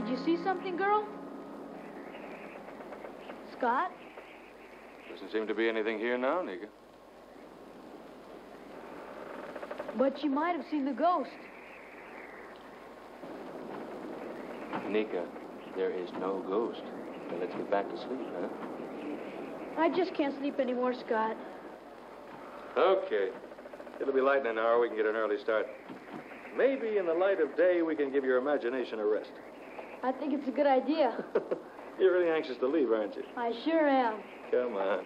you see something, girl? Scott? Doesn't seem to be anything here now, Nika. But you might have seen the ghost. Nika, there is no ghost. Now let's get back to sleep, huh? I just can't sleep anymore, Scott. Okay. It'll be light in an hour. We can get an early start. Maybe in the light of day, we can give your imagination a rest. I think it's a good idea. You're really anxious to leave, aren't you? I sure am. Come on.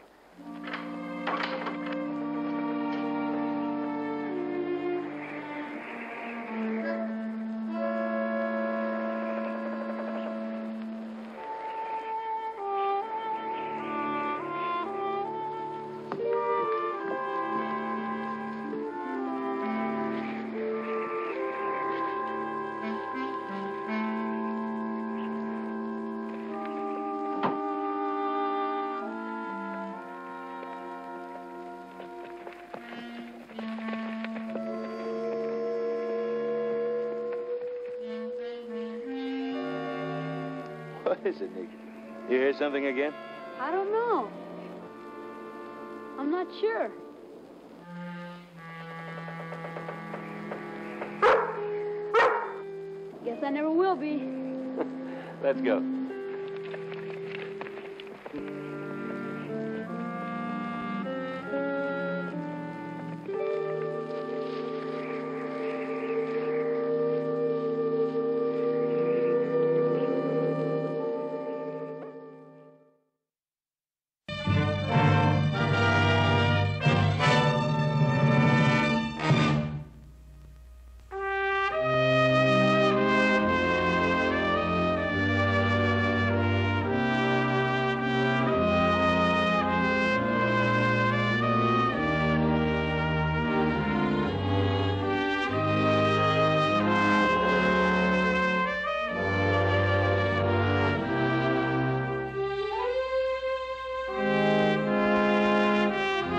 What is it, Nika? You hear something again? I don't know. I'm not sure. Guess I never will be. Let's go.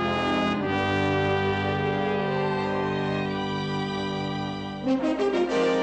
Thank you.